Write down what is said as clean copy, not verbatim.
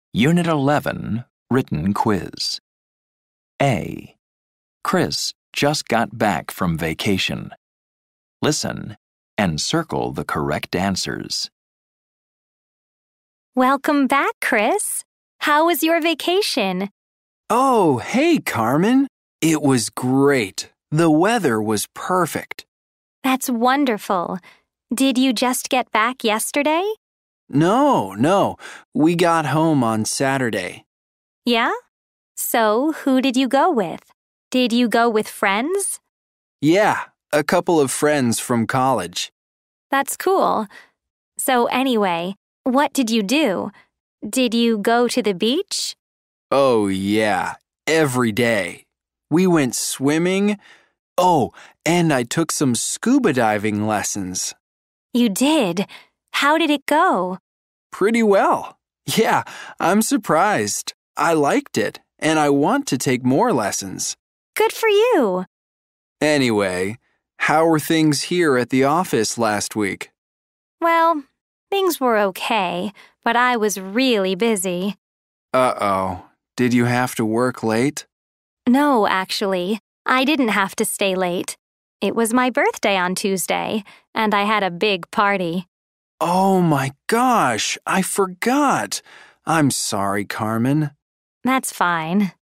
Unit 11, Written Quiz. A. Chris just got back from vacation. Listen and circle the correct answers. Welcome back, Chris. How was your vacation? Oh, hey, Carmen. It was great. The weather was perfect. That's wonderful. Did you just get back yesterday? No. We got home on Saturday. Yeah? So, who did you go with? Did you go with friends? Yeah, a couple of friends from college. That's cool. So anyway, what did you do? Did you go to the beach? Oh, yeah, every day. We went swimming. Oh, and I took some scuba diving lessons. You did? How did it go? Pretty well. Yeah, I'm surprised. I liked it, and I want to take more lessons. Good for you. Anyway, how were things here at the office last week? Well, things were okay, but I was really busy. Uh-oh. Did you have to work late? No, actually, I didn't have to stay late. It was my birthday on Tuesday, and I had a big party. Oh my gosh, I forgot. I'm sorry, Carmen. That's fine.